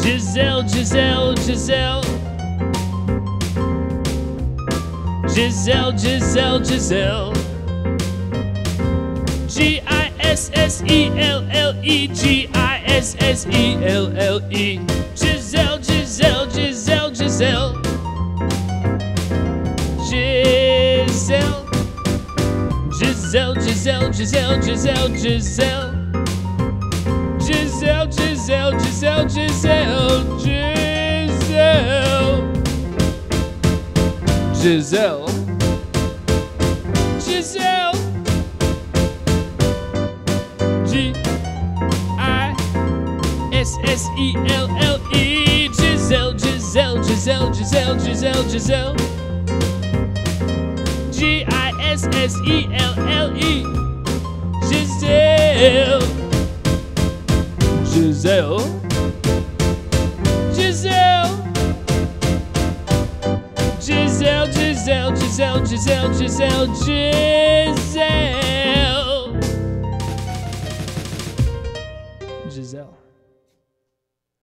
Giselle, Giselle, Giselle. Giselle, Giselle, Giselle. Gisselle, Gisselle. Giselle, Giselle, Giselle, Giselle. Giselle. Giselle, Giselle, Giselle, Giselle, Giselle. Giselle, Giselle, Giselle, Giselle, Giselle. Giselle. Giselle. Gisselle. Giselle, Giselle, Giselle, Giselle, Giselle, Giselle. Giselle. Giselle. Giselle. Giselle, Giselle, Giselle, Giselle, Giselle, Giselle.